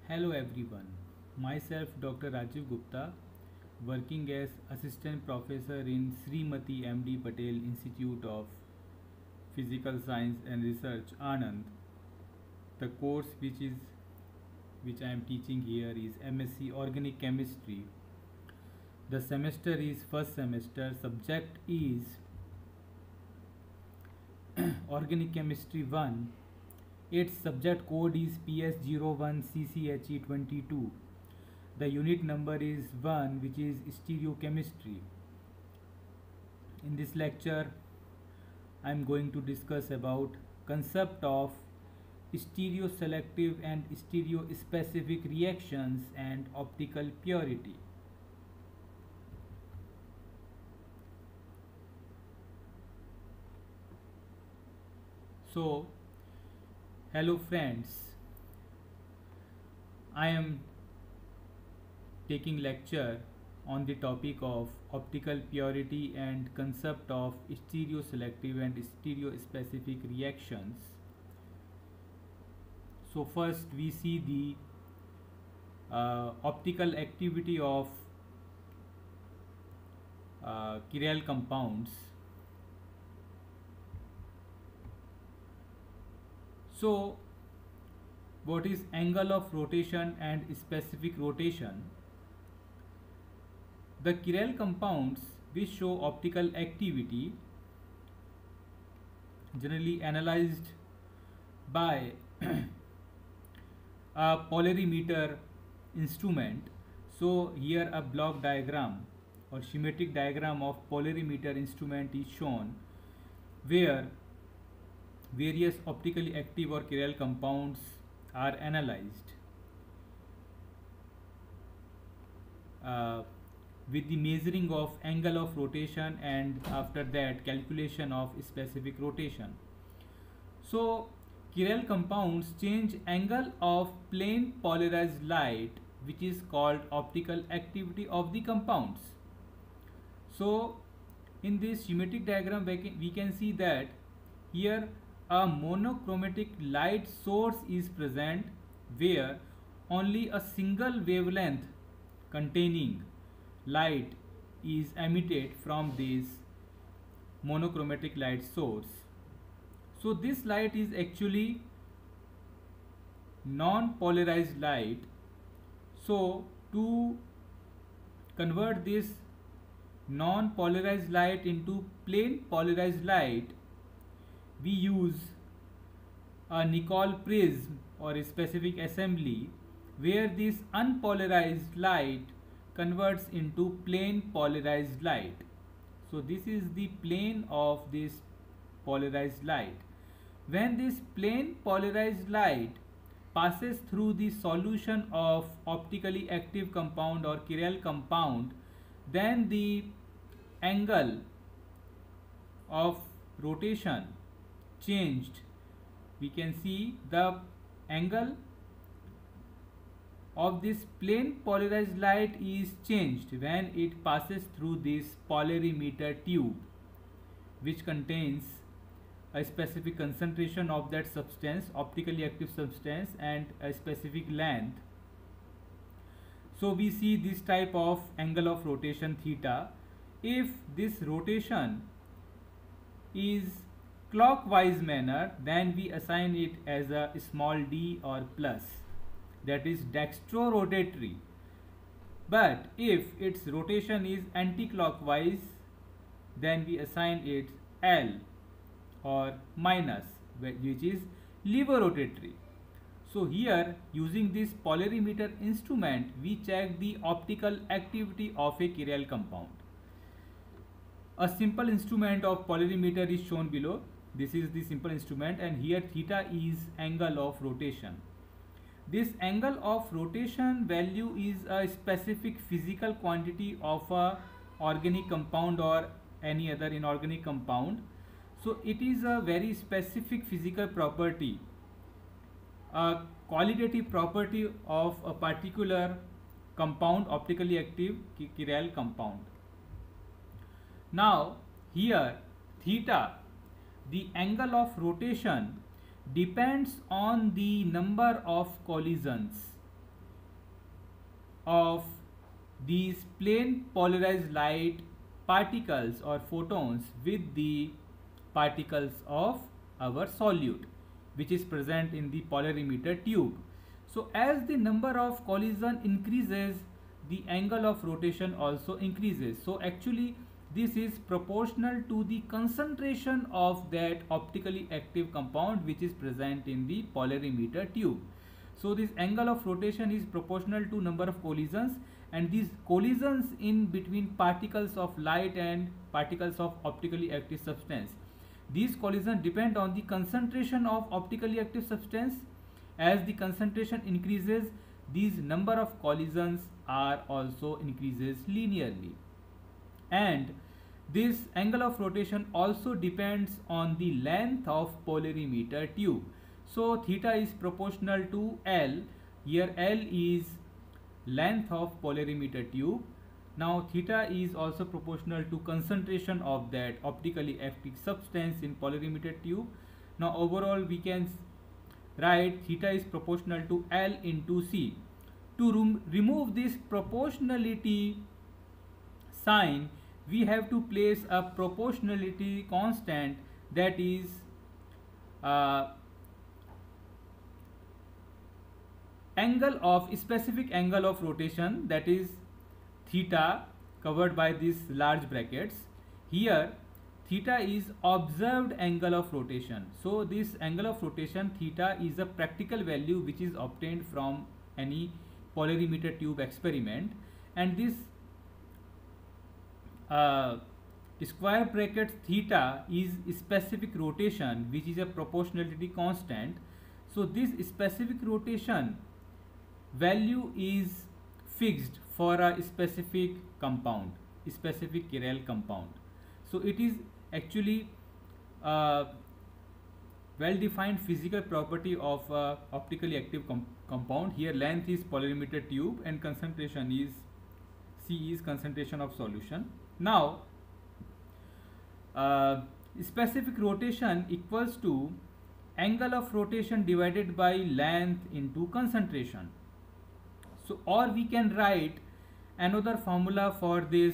Hello everyone, myself Dr. Rajiv Gupta, working as Assistant Professor in Srimati M.D. Patel Institute of Physical Science and Research, Anand. The course which I am teaching here is MSc Organic Chemistry. The semester is first semester. Subject is Organic Chemistry 1. Its subject code is PS01CCHE22. The unit number is 1, which is stereochemistry. In this lecture I am going to discuss about concept of stereoselective and stereospecific reactions and optical purity. So, hello friends, I am taking lecture on the topic of optical purity and concept of stereoselective and stereospecific reactions. So first we see the optical activity of chiral compounds. So what is angle of rotation and specific rotation? The chiral compounds which show optical activity generally analyzed by a polarimeter instrument. So here a block diagram or schematic diagram of polarimeter instrument is shown, where various optically active or chiral compounds are analyzed with the measuring of angle of rotation and after that calculation of specific rotation. So chiral compounds change angle of plane polarized light, which is called optical activity of the compounds. So in this schematic diagram we can see that here a monochromatic light source is present, where only a single wavelength containing light is emitted from this monochromatic light source. So this light is actually non-polarized light. So to convert this non-polarized light into plane polarized light, we use a Nicol prism or a specific assembly, where this unpolarized light converts into plane polarized light. So this is the plane of this polarized light. When this plane polarized light passes through the solution of optically active compound or chiral compound, then the angle of rotation changed. We can see the angle of this plane polarized light is changed when it passes through this polarimeter tube, which contains a specific concentration of that substance, optically active substance, and a specific length. So we see this type of angle of rotation theta. If this rotation is clockwise manner, then we assign it as a small d or plus, that is dextro-rotatory. But if its rotation is anti-clockwise, then we assign it L or minus, which is levorotatory. So here, using this polarimeter instrument, we check the optical activity of a chiral compound. A simple instrument of polarimeter is shown below. This is the simple instrument, and here theta is angle of rotation. This angle of rotation value is a specific physical quantity of a organic compound or any other inorganic compound. So it is a very specific physical property, a qualitative property of a particular compound, optically active chiral compound. Now here theta, the angle of rotation, depends on the number of collisions. of these plane polarized light particles or photons with the particles of our solute, which is present in the polarimeter tube. So as the number of collision increases, the angle of rotation also increases. So actually this is proportional to the concentration of that optically active compound which is present in the polarimeter tube. So this angle of rotation is proportional to number of collisions, and these collisions in between particles of light and particles of optically active substance, these collisions depend on the concentration of optically active substance. As the concentration increases, these number of collisions are also increases linearly. And this angle of rotation also depends on the length of polarimeter tube. So theta is proportional to L. Here L is length of polarimeter tube. Now theta is also proportional to concentration of that optically active substance in polarimeter tube. Now overall we can write theta is proportional to L into C. To remove this proportionality sign, we have to place a proportionality constant, that is specific angle of rotation, that is theta, covered by these large brackets. Here theta is observed angle of rotation. So this angle of rotation theta is a practical value which is obtained from any polarimeter tube experiment, and this square bracket theta is specific rotation which is a proportionality constant. So this specific rotation value is fixed for a specific compound, specific chiral compound. So it is actually a well defined physical property of optically active compound. Here length is polarimeter tube and concentration is C is concentration of solution. Now specific rotation equals to angle of rotation divided by length into concentration. So or we can write another formula for this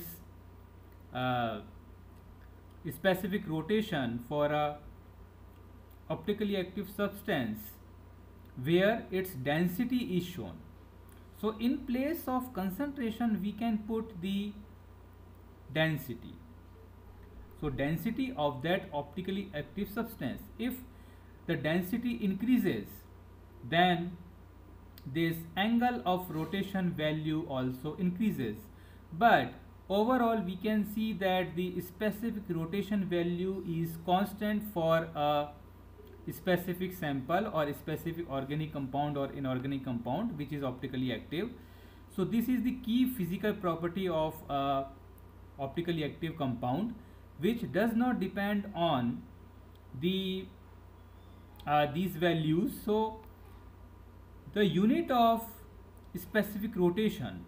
specific rotation for a optically active substance where its density is shown. So in place of concentration we can put the density. So density of that optically active substance. If the density increases, then this angle of rotation value also increases. But overall we can see that the specific rotation value is constant for a specific sample or a specific organic compound or inorganic compound which is optically active. So this is the key physical property of a optically active compound, which does not depend on the these values. So the unit of specific rotation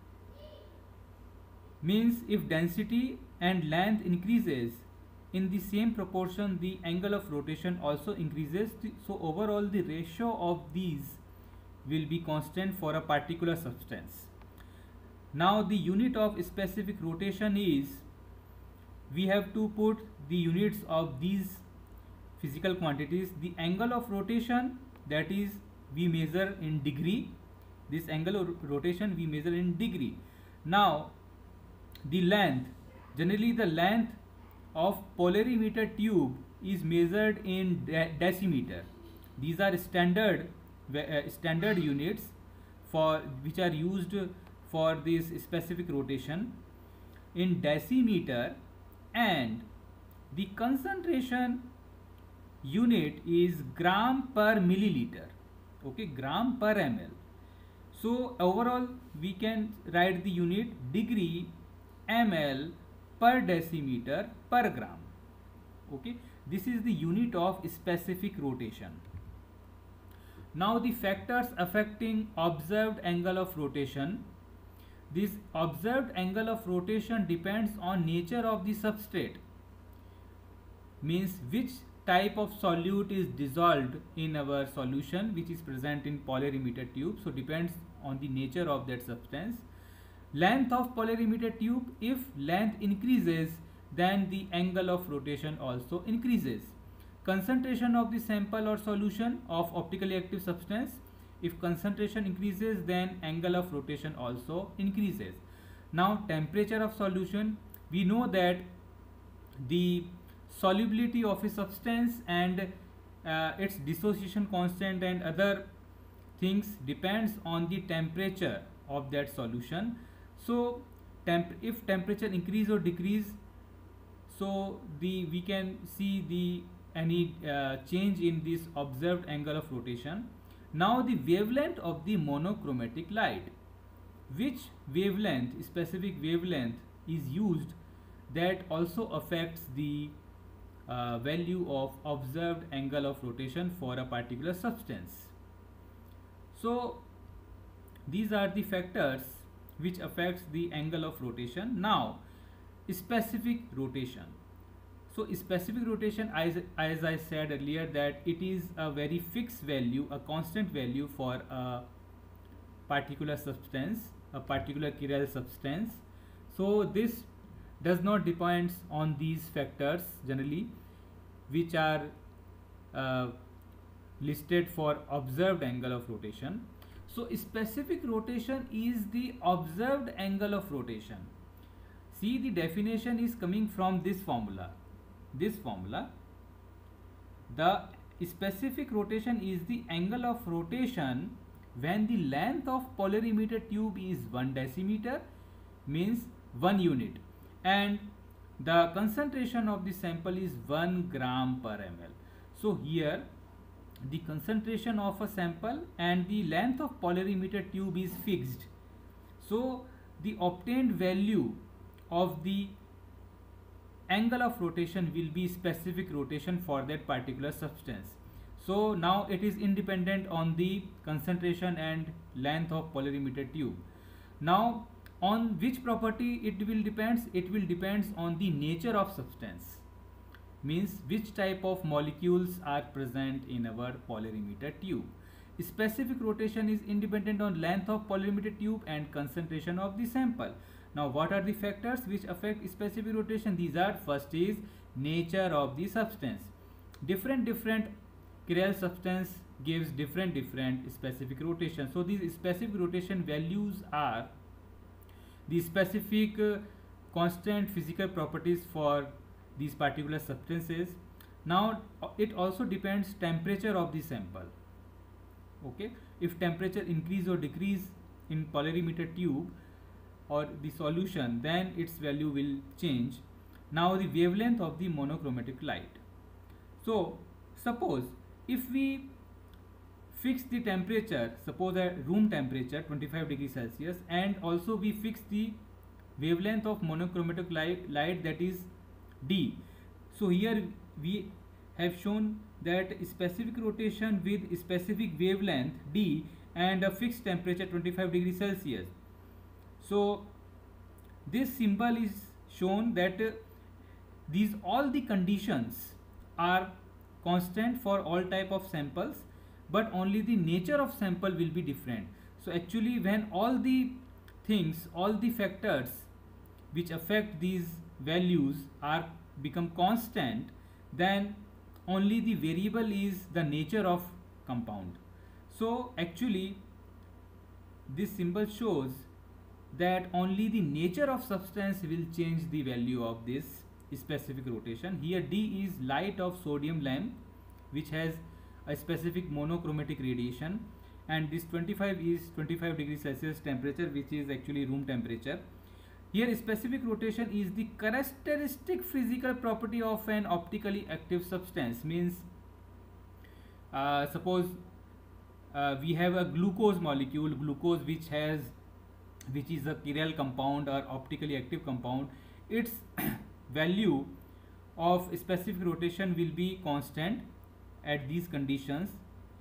means if density and length increases in the same proportion, the angle of rotation also increases. So overall the ratio of these will be constant for a particular substance. Now the unit of specific rotation is, we have to put the units of these physical quantities. The angle of rotation, that is we measure in degree. This angle of rotation we measure in degree. Now the length, generally the length of polarimeter tube is measured in decimeter. These are standard units for which are used for this specific rotation in decimeter, and the concentration unit is gram per milliliter, okay, gram per ml. So overall we can write the unit degree ml per decimeter per gram. Okay, this is the unit of specific rotation. Now the factors affecting observed angle of rotation. This observed angle of rotation depends on nature of the substrate, means which type of solute is dissolved in our solution which is present in polarimeter tube. So depends on the nature of that substance. Length of polarimeter tube, if length increases then the angle of rotation also increases. Concentration of the sample or solution of optically active substance, if concentration increases then angle of rotation also increases. Now temperature of solution, we know that the solubility of a substance and its dissociation constant and other things depends on the temperature of that solution. So if temperature increase or decrease, so we can see the any change in this observed angle of rotation. Now the wavelength of the monochromatic light, which wavelength, specific wavelength is used, that also affects the value of observed angle of rotation for a particular substance. So these are the factors which affects the angle of rotation. Now specific rotation. So specific rotation, as I said earlier, that it is a very fixed value, a constant value for a particular substance, a particular chiral substance. So this does not depends on these factors generally, which are listed for observed angle of rotation. So specific rotation is the observed angle of rotation. See, the definition is coming from this formula. This formula, the specific rotation is the angle of rotation when the length of polarimeter tube is 1 decimeter, means 1 unit, and the concentration of the sample is 1 gram per ml. So here the concentration of a sample and the length of polarimeter tube is fixed. So the obtained value of the angle of rotation will be specific rotation for that particular substance. So now it is independent on the concentration and length of polarimeter tube. Now on which property it will depends? It will depends on the nature of substance, means which type of molecules are present in our polarimeter tube. Specific rotation is independent on length of polarimeter tube and concentration of the sample. Now what are the factors which affect specific rotation? These are, first is nature of the substance. Different chiral substance gives different specific rotation. So these specific rotation values are the specific constant physical properties for these particular substances. Now it also depends temperature of the sample. Okay, if temperature increase or decrease in polarimeter tube or the solution, then its value will change. Now the wavelength of the monochromatic light. So suppose if we fix the temperature, suppose at room temperature 25 degrees Celsius, and also we fix the wavelength of monochromatic light, that is D. So here we have shown that specific rotation with specific wavelength D and a fixed temperature 25 degrees Celsius. So this symbol is shown that these all the conditions are constant for all type of samples, but only the nature of sample will be different. So actually when all the things, all the factors which affect these values are become constant, then only the variable is the nature of compound. So actually this symbol shows that only the nature of substance will change the value of this specific rotation. Here D is light of sodium lamp which has a specific monochromatic radiation, and this 25 is 25 degrees Celsius temperature, which is actually room temperature. Here specific rotation is the characteristic physical property of an optically active substance, means suppose we have a glucose molecule, glucose which is a chiral compound or optically active compound. Its value of specific rotation will be constant at these conditions.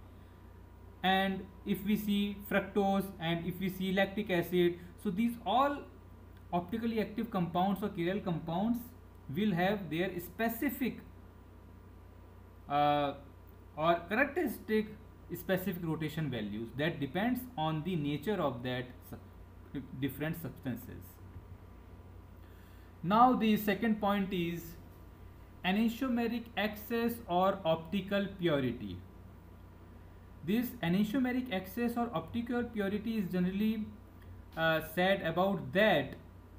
And if we see fructose and if we see lactic acid, so these all optically active compounds or chiral compounds will have their specific uh, or characteristic specific rotation values that depends on the nature of that different substances. Now the second point is enantiomeric excess or optical purity. This enantiomeric excess or optical purity is generally said about that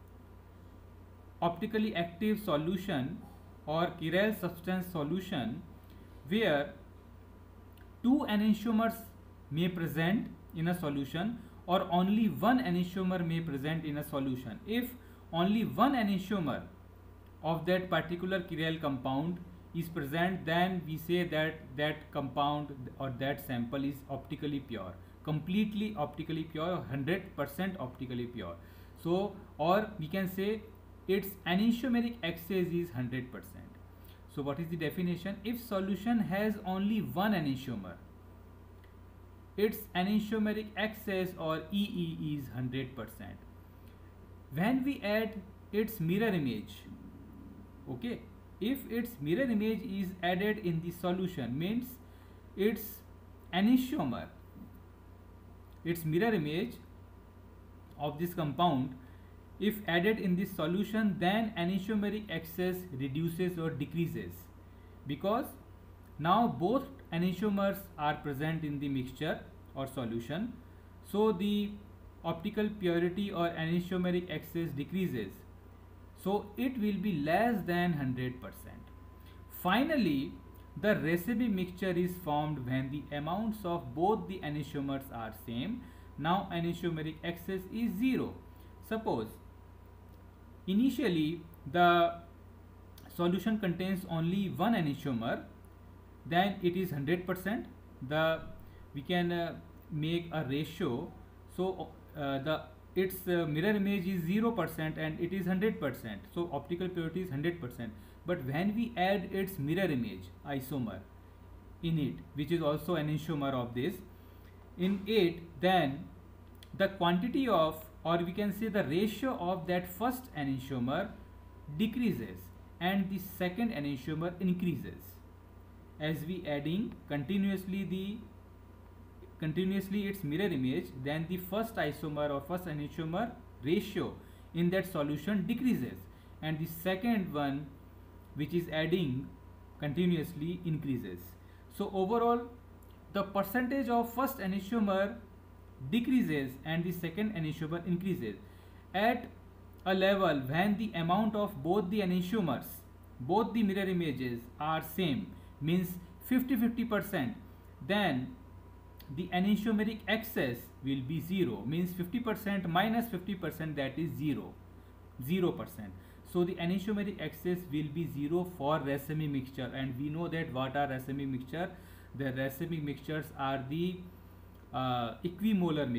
optically active solution or chiral substance solution where two enantiomers may present in a solution or only one enantiomer may present in a solution. If only one enantiomer of that particular chiral compound is present, then we say that that compound or that sample is optically pure, completely optically pure, 100% optically pure. So, or we can say its enantiomeric excess is 100%. So, what is the definition? If solution has only one enantiomer, its enantiomeric excess or EE is 100%. When we add its mirror image, okay, if its mirror image is added in the solution, means its enantiomer, its mirror image of this compound, if added in this solution, then enantiomeric excess reduces or decreases, because now both enantiomers are present in the mixture or solution. So the optical purity or enantiomeric excess decreases. So it will be less than 100%. Finally, the recipe mixture is formed when the amounts of both the enantiomers are same. Now enantiomeric excess is 0. Suppose initially the solution contains only one enantiomer, then it is 100%. We can make a ratio. So its mirror image is 0% and it is 100%. So optical purity is 100%. But when we add its mirror image isomer in it, which is also an enantiomer of this, in it, then the quantity of, or we can say the ratio of that first enantiomer decreases and the second enantiomer increases. As we adding continuously its mirror image, then the first isomer or first enantiomer ratio in that solution decreases and the second one, which is adding continuously, increases. So overall the percentage of first enantiomer decreases and the second enantiomer increases at a level when the amount of both the enantiomers, both the mirror images are same, means 50-50%, then the enantiomeric excess will be 0, means 50% minus 50%, that is 0%. So the enantiomeric excess will be 0 for racemic mixture, and we know that what are racemic mixture. The racemic mixtures are the equimolar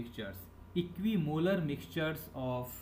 mixtures of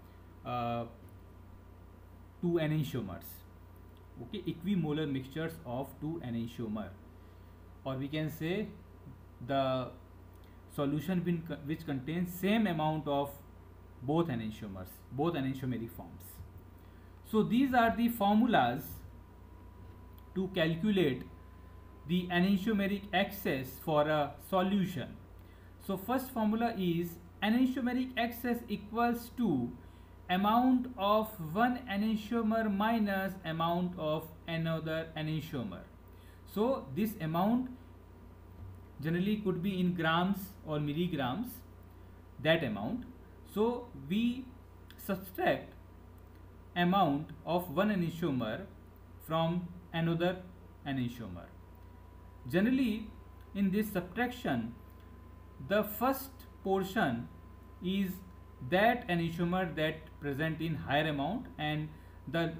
two enantiomers. Okay, equimolar mixtures of two enantiomer, or we can say the solution which contains same amount of both enantiomers, both enantiomeric forms. So these are the formulas to calculate the enantiomeric excess for a solution. So first formula is enantiomeric excess equals to amount of one enantiomer minus amount of another enantiomer. So this amount generally could be in grams or milligrams, that amount. So we subtract amount of one enantiomer from another enantiomer. Generally in this subtraction, the first portion is that enantiomer that present in higher amount, and the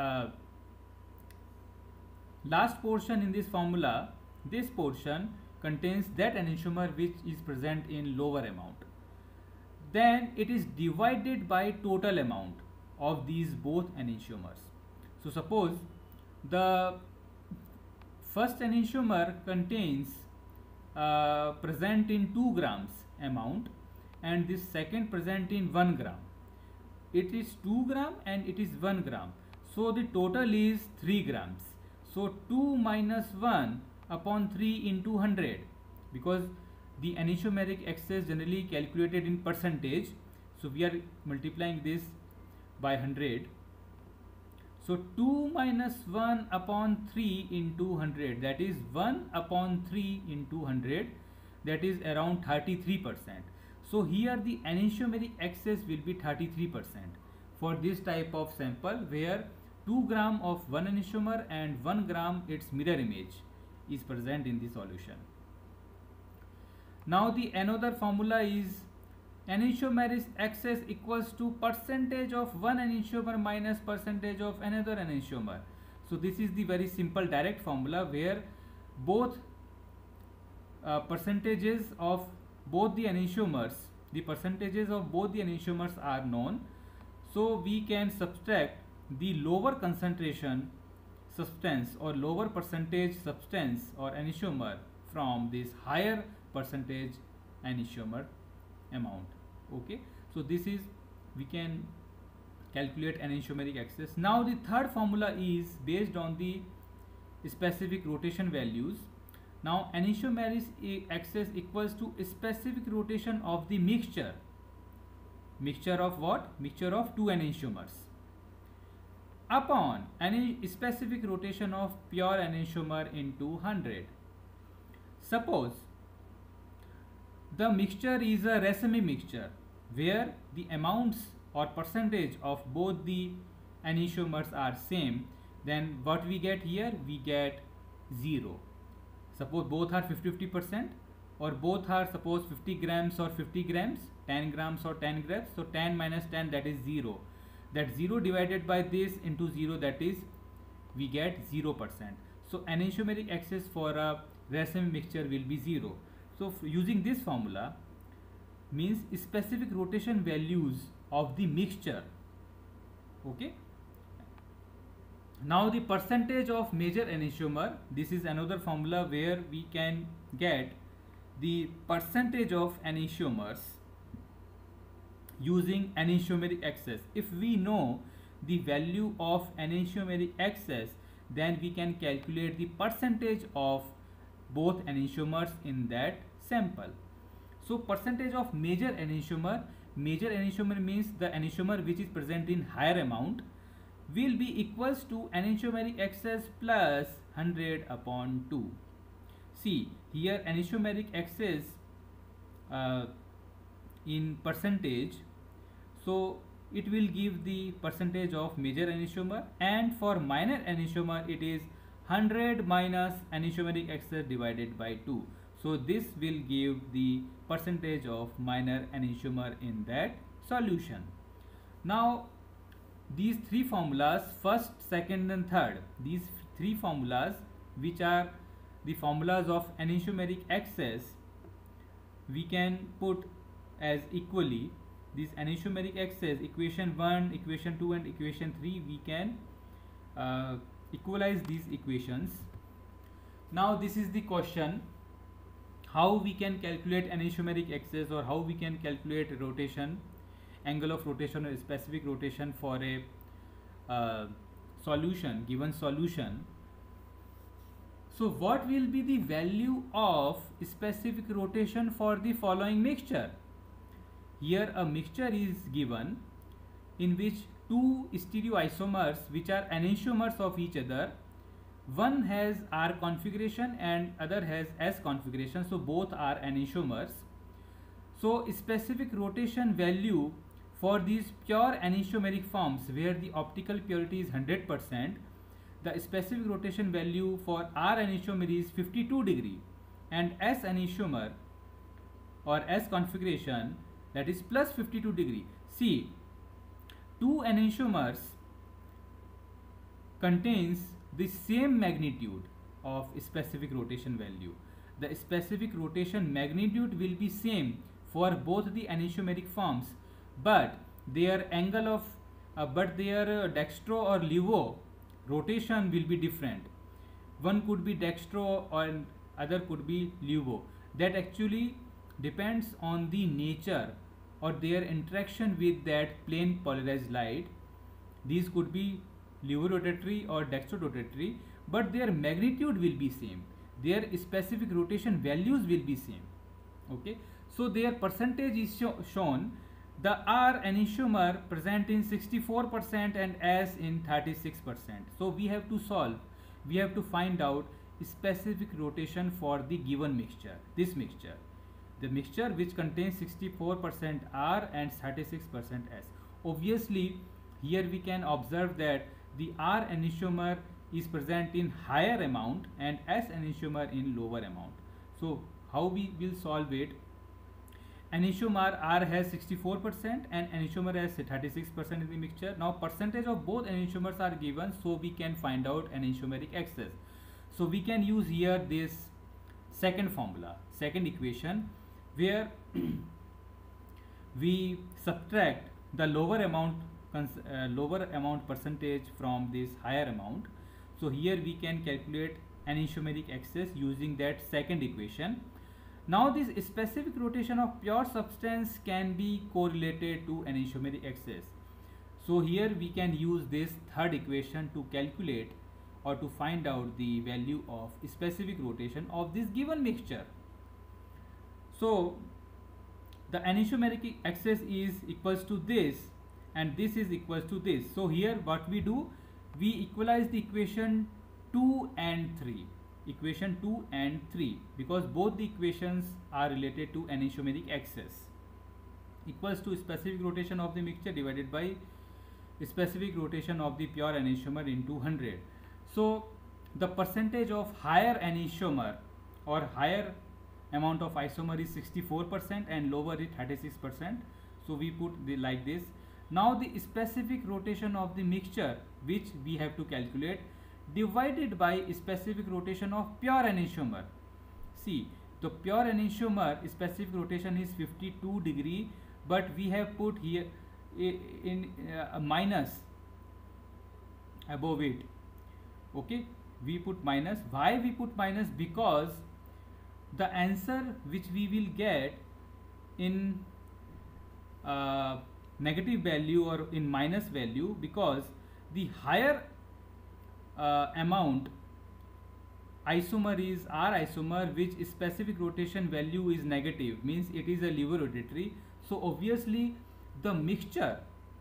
last portion in this formula, this portion contains that enantiomer which is present in lower amount. Then it is divided by total amount of these both enantiomers. So suppose the first enantiomer contains present in 2 grams amount, and this second present in 1 gram. It is 2 gram and it is 1 gram. So the total is 3 grams. So 2 minus 1 upon 3 into 100, because the anisomeric excess generally calculated in percentage, so we are multiplying this by 100. So 2 minus 1 upon 3 into 100, that is 1 upon 3 into 100, that is around 33%. So here the anisomeric excess will be 33% for this type of sample, where 2 gram of one anisomer and 1 gram its mirror image is present in the solution. Now the another formula is anisomeric excess equals to percentage of one anisomer minus percentage of another anisomer. So this is the very simple direct formula, where both percentages of both the anisomers, are known. So we can subtract the lower concentration substance or lower percentage substance or anisomer from this higher percentage anisomer amount. Okay, so this is, we can calculate anisomeric excess. Now the third formula is based on the specific rotation values. Now anisomeric excess equals to specific rotation of the mixture of what? Mixture of two anisomers upon any specific rotation of pure anisomer into 100. Suppose the mixture is a racemic mixture, where the amounts or percentage of both the anisomers are same, then what we get here? We get 0. Suppose both are 50-50%, or both are suppose 50 grams or 50 grams, 10 grams or 10 grams. So 10 minus 10, that is 0. That 0 divided by this into 0, that is, we get 0%. So anisomeric excess for a racemic mixture will be 0. So using this formula means specific rotation values of the mixture. Okay. Now the percentage of major anisomer, this is another formula where we can get the percentage of anisomers using anisomeric excess. If we know the value of anisomeric excess, then we can calculate the percentage of both anisomers in that sample. So percentage of major anisomer means the anisomer which is present in higher amount, will be equals to anisomeric excess plus 100 upon 2. See here anisomeric excess in percentage, so it will give the percentage of major anisomer, and for minor anisomer it is 100 minus anisomeric excess divided by 2. So this will give the percentage of minor anisomer in that solution. Now these three formulas, first, second and third, these three formulas, which are the formulas of anisomeric excess, we can put as equally. This anisomeric excess, equation 1, equation 2 and equation 3, we can equalize these equations. Now this is the question, how we can calculate anisomeric excess, or how we can calculate rotation, angle of rotation or specific rotation for a solution, given solution. So what will be the value of specific rotation for the following mixture? Here a mixture is given in which two stereoisomers which are anisomers of each other, one has R configuration and other has S configuration, so both are anisomers. So specific rotation value for these pure anisomeric forms where the optical purity is 100%, the specific rotation value for R anisomer is 52 degree and S anisomer or S configuration, that is plus 52 degree. See, two anisomers contains the same magnitude of specific rotation value. The specific rotation magnitude will be same for both the anisomeric forms, but their angle of their dextro or levo rotation will be different. One could be dextro or other could be levo. That actually depends on the nature or their interaction with that plane polarized light. These could be levorotatory or dextrorotatory, but their magnitude will be same, their specific rotation values will be same. Okay, so their percentage is shown. The R enantiomer present in 64% and S in 36%. So we have to solve, we have to find out specific rotation for the given mixture, this mixture, the mixture which contains 64% R and 36% S. Obviously here we can observe that the R enantiomer is present in higher amount and S enantiomer in lower amount. So how we will solve it? Enantiomer R has 64% and enantiomer has 36% in the mixture. Now percentage of both enantiomers are given, so we can find out enantiomeric excess. So we can use here this second formula, second equation, where we subtract the lower amount percentage from this higher amount. So here we can calculate enantiomeric excess using that second equation. Now this specific rotation of pure substance can be correlated to enantiomeric excess. So here we can use this third equation to calculate or to find out the value of specific rotation of this given mixture. So the enantiomeric excess is equals to this and this is equals to this. So here what we do, we equalize the equation 2 and 3. Equation 2 and 3, because both the equations are related to enantiomeric excess, equals to specific rotation of the mixture divided by specific rotation of the pure enantiomer into 100. So the percentage of higher enantiomer or higher amount of isomer is 64% and lower is 36%. So we put the like this. Now the specific rotation of the mixture which we have to calculate divided by specific rotation of pure enantiomer. See, the pure enantiomer specific rotation is 52 degree, but we have put here in a minus above it. Okay, we put minus. Why we put minus? Because the answer which we will get in negative value or in minus value, because the higher amount isomer is R isomer, which specific rotation value is negative, means it is a lever rotatory. So obviously the mixture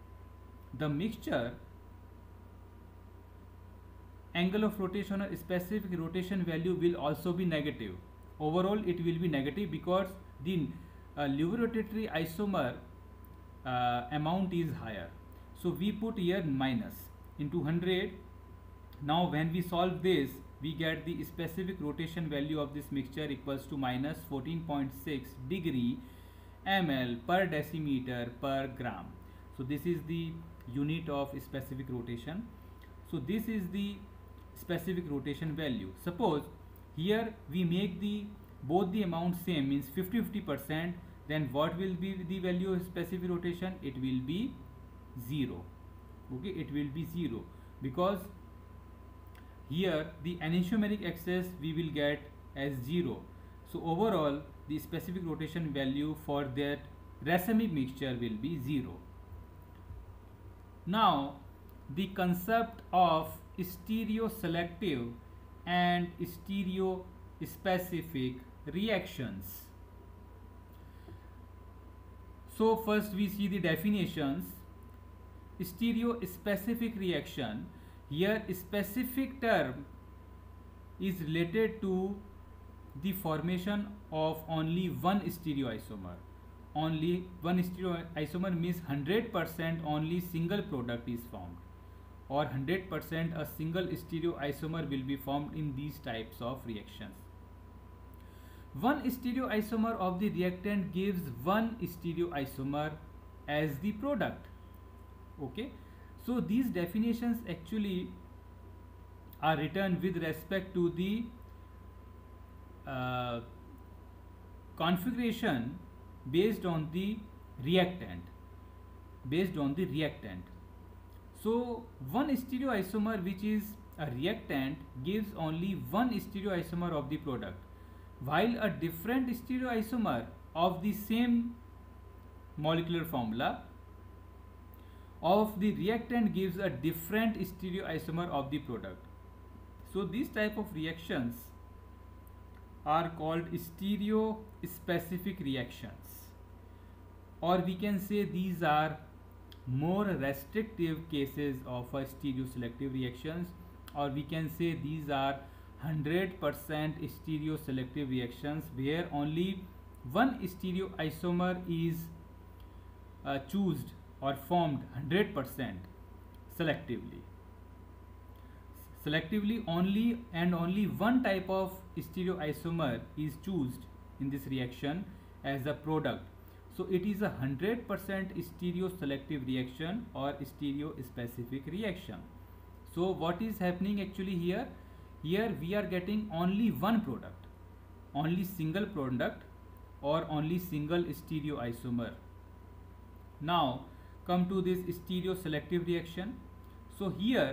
angle of rotation or specific rotation value will also be negative. Overall it will be negative because the lever rotatory isomer amount is higher. So we put here minus into 100. Now when we solve this, we get the specific rotation value of this mixture equals to minus 14.6 degree ml per decimeter per gram. So this is the unit of specific rotation. So this is the specific rotation value. Suppose here we make the both the amount same, means 50-50%, then what will be the value of specific rotation? It will be 0. Okay, it will be 0, because here the enantiomeric excess we will get as 0. So overall the specific rotation value for that racemic mixture will be 0. Now the concept of stereoselective and stereospecific reactions. So first we see the definitions. Stereospecific reaction, here specific term is related to the formation of only one stereoisomer. Only one stereoisomer means 100% only single product is formed, or 100% a single stereoisomer will be formed in these types of reactions. One stereoisomer of the reactant gives one stereoisomer as the product. Okay, so these definitions actually are written with respect to the configuration based on the reactant. So one stereoisomer which is a reactant gives only one stereoisomer of the product, while a different stereoisomer of the same molecular formula of the reactant gives a different stereoisomer of the product. So these type of reactions are called stereospecific reactions, or we can say these are more restrictive cases of a stereoselective reactions, or we can say these are 100% stereoselective reactions where only one stereoisomer is chosen or formed 100% selectively. Selectively only and only one type of stereoisomer is chosen in this reaction as a product. So it is a 100% stereoselective reaction or stereospecific reaction. So what is happening actually here? Here we are getting only one product, only single product or only single stereoisomer. Now come to this stereoselective reaction. So here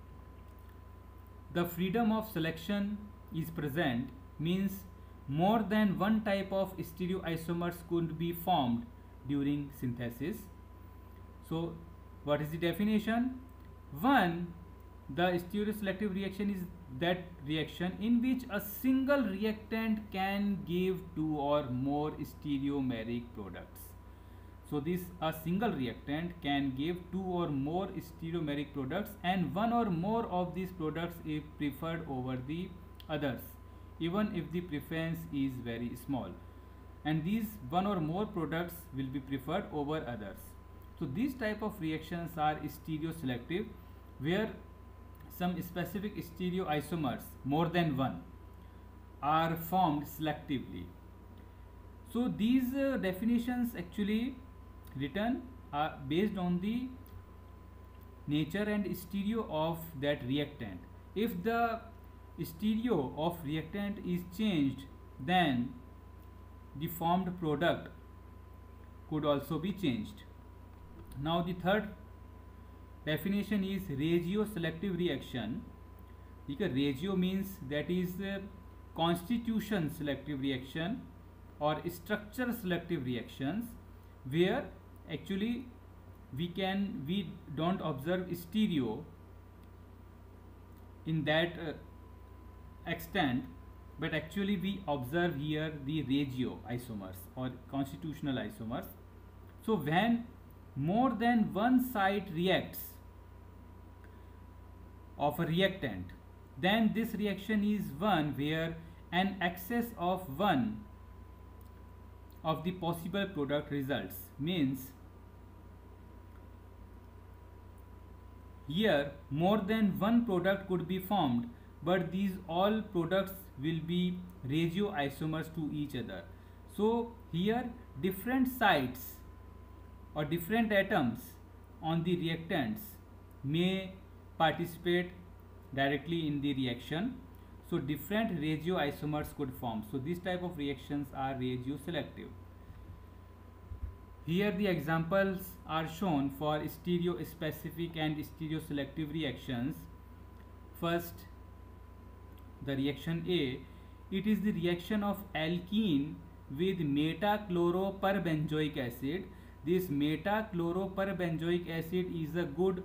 the freedom of selection is present, means more than one type of stereoisomers could be formed during synthesis. So what is the definition? One, the stereoselective reaction is that reaction in which a single reactant can give two or more stereomeric products. So this a single reactant can give two or more stereomeric products, and one or more of these products is preferred over the others, even if the preference is very small, and these one or more products will be preferred over others. So these type of reactions are stereoselective, where some specific stereoisomers, more than one, are formed selectively. So these definitions actually written are based on the nature and stereo of that reactant. If the stereo of reactant is changed, then the formed product could also be changed. Now the third definition is regioselective reaction. Regio means that is constitution selective reaction or structure selective reactions, where actually we don't observe stereo in that extent, but actually we observe here the regio isomers or constitutional isomers. So when more than one site reacts of a reactant, then this reaction is one where an excess of one of the possible product results, means here more than one product could be formed, but these all products will be regioisomers to each other. So here different sites or different atoms on the reactants may participate directly in the reaction. So different regioisomers could form. So these type of reactions are regioselective. Here the examples are shown for stereospecific and stereoselective reactions. First, the reaction A. It is the reaction of alkene with metachloroperbenzoic acid. This metachloroperbenzoic acid is a good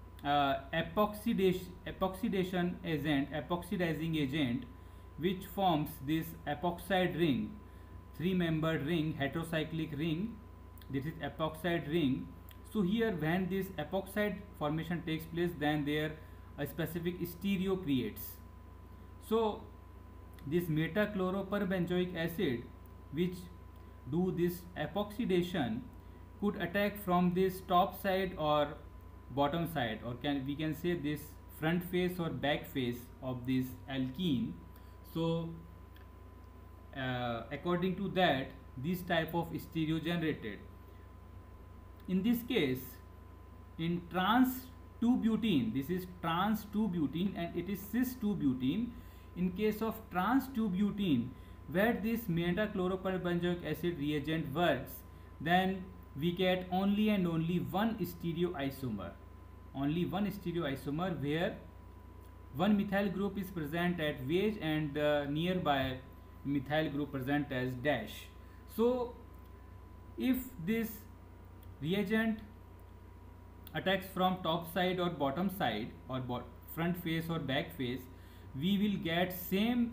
epoxidizing agent, which forms this epoxide ring, three-membered ring, heterocyclic ring. This is epoxide ring. So here when this epoxide formation takes place, then there a specific stereo creates. So this metachloroperbenzoic acid, which do this epoxidation, could attack from this top side or bottom side, or we can say this front face or back face of this alkene. So according to that, this type of stereo generated. In this case, in trans 2-butene, this is trans 2-butene and it is cis 2-butene. In case of trans 2-butene, where this metachloroperbenzoic acid reagent works, then we get only and only one stereoisomer. Only one stereoisomer where one methyl group is present at wedge and nearby methyl group present as dash. So if this reagent attacks from top side or bottom side or front face or back face, we will get same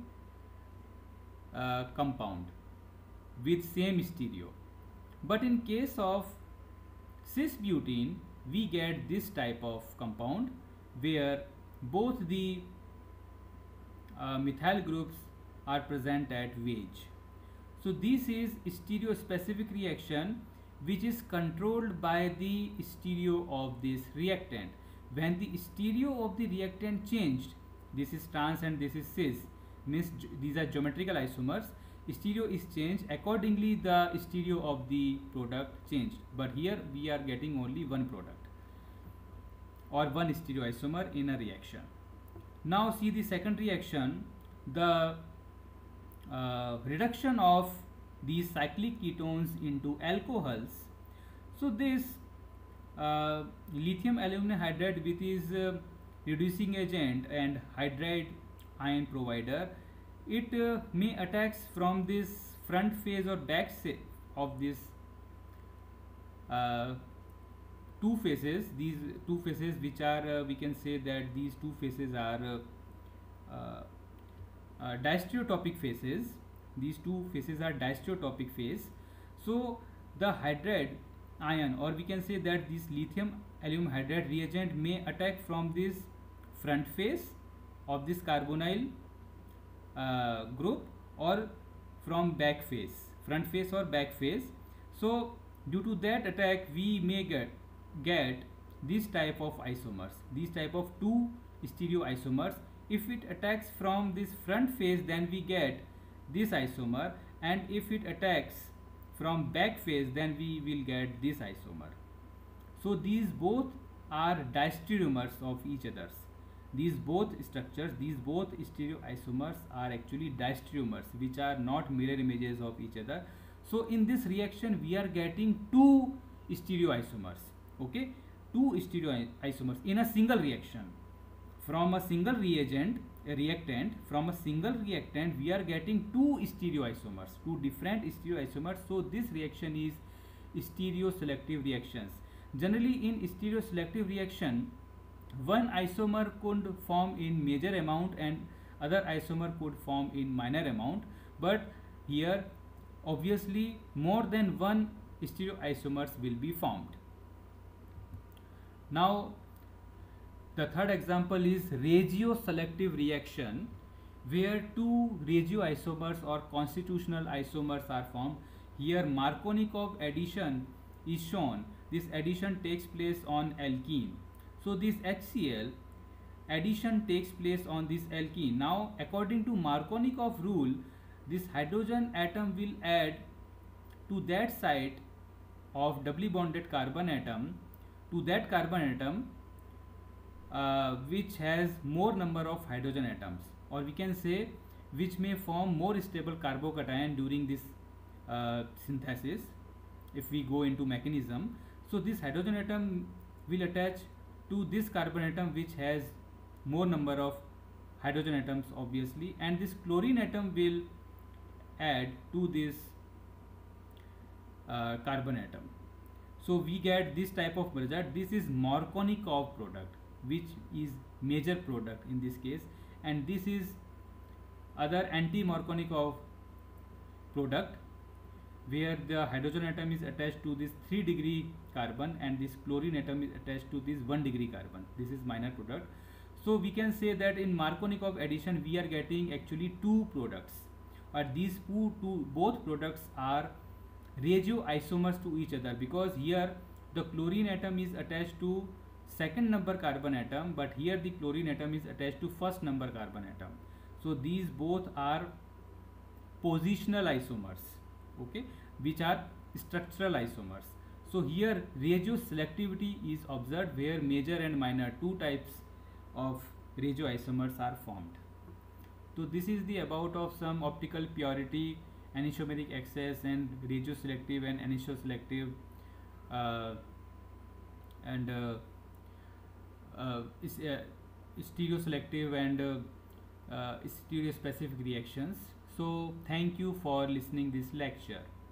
compound with same stereo. But in case of cis-butene, we get this type of compound where both the methyl groups are present at wedge. So this is stereospecific reaction which is controlled by the stereo of this reactant. When the stereo of the reactant changed, this is trans and this is cis, means these are geometrical isomers, stereo is changed, accordingly the stereo of the product changed. But here we are getting only one product or one stereoisomer in a reaction. Now see the second reaction, the reduction of these cyclic ketones into alcohols. So this lithium aluminum hydride with its reducing agent and hydride ion provider, it may attacks from this front phase or back of this two phases. These two phases which are we can say that these two phases are diastereotopic phases. These two phases are diastereotopic phase. So the hydride ion, or we can say that this lithium aluminum hydride reagent may attack from this front face of this carbonyl group or from back face, front face or back face. So due to that attack we may get this type of isomers, these type of two stereoisomers. If it attacks from this front face, then we get this isomer, and if it attacks from back face, then we will get this isomer. So these both are diastereomers of each others. These both structures, these both stereoisomers are actually diastereomers which are not mirror images of each other. So in this reaction we are getting two stereoisomers, okay, two stereoisomers in a single reaction. From a single reagent, a reactant, from a single reactant we are getting two stereoisomers, two different stereoisomers. So this reaction is stereoselective reactions. Generally in stereoselective reaction, one isomer could form in major amount and other isomer could form in minor amount, but here obviously more than one stereoisomers will be formed. Now the third example is regioselective reaction, where two regioisomers or constitutional isomers are formed. Here Markovnikov addition is shown. This addition takes place on alkene. So this HCl addition takes place on this alkene. Now according to Markovnikov rule, this hydrogen atom will add to that site of doubly bonded carbon atom, to that carbon atom which has more number of hydrogen atoms, or we can say which may form more stable carbocation during this synthesis if we go into mechanism. So this hydrogen atom will attach to this carbon atom which has more number of hydrogen atoms obviously, and this chlorine atom will add to this carbon atom. So we get this type of product. This is Markovnikov product, which is major product in this case, and this is other anti-Markovnikov product where the hydrogen atom is attached to this 3 degree carbon and this chlorine atom is attached to this 1 degree carbon. This is minor product. So we can say that in Markovnikov addition we are getting actually two products, but these both products are regioisomers to each other, because here the chlorine atom is attached to second number carbon atom, but here the chlorine atom is attached to first number carbon atom. So these both are positional isomers, okay, which are structural isomers. So here regioselectivity is observed where major and minor two types of regioisomers are formed. So this is the about of some optical purity, anisomeric excess, and regioselective and anisoselective and stereoselective and stereospecific reactions. So thank you for listening this lecture.